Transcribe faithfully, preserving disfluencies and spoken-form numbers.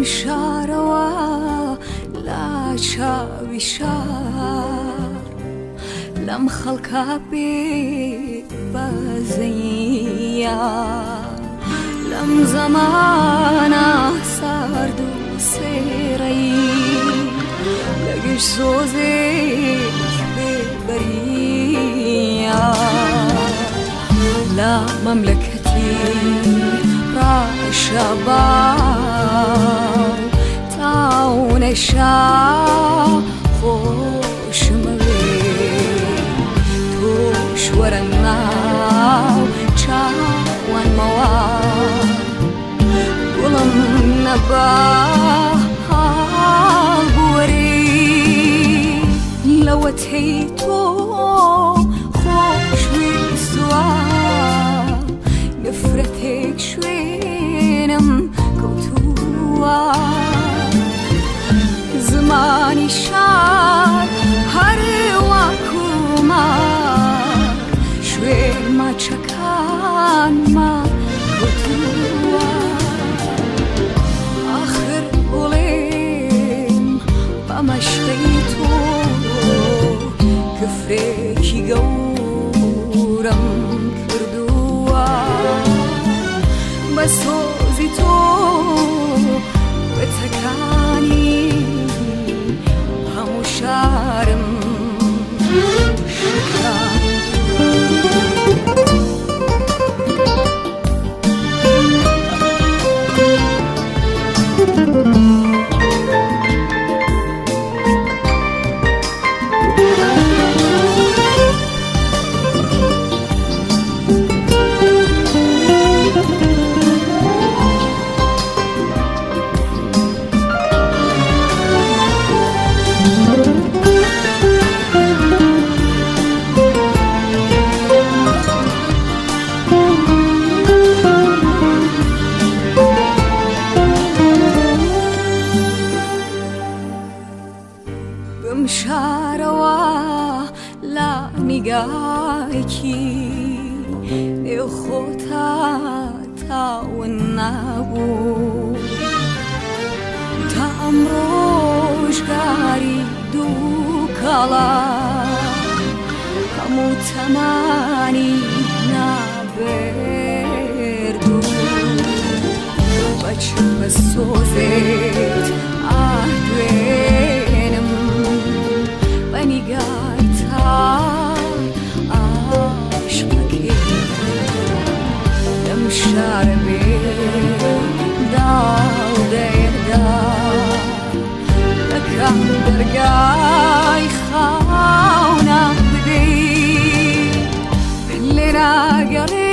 بمشاروا لا شاوي شار لم خلقها ببازيا لم زمانا ساردو سيري لقش زوزيك ببريا لا مملكتي شباب تعون شا خوش موي توش ورناو چاوان موار قلم نبا بوري لو تهيتو خوش ويسوا نفرتك شوينم كوتوا زماني شار هر واكومار شوين ما چكان ما كوتوا آخر بوليم بمشتيتو كفريكي قورم بسوزی تو و تکانی همو شرم بمشاروا لا نگاهی نخوتا تا و نبود تا امروزگاری دو کلا همو تمانی نبردو بچه بسوزت آدوینم بنیگایتا عشقکی دم شربی داو دیردا لکم درگای خوانا بدی لینا گلی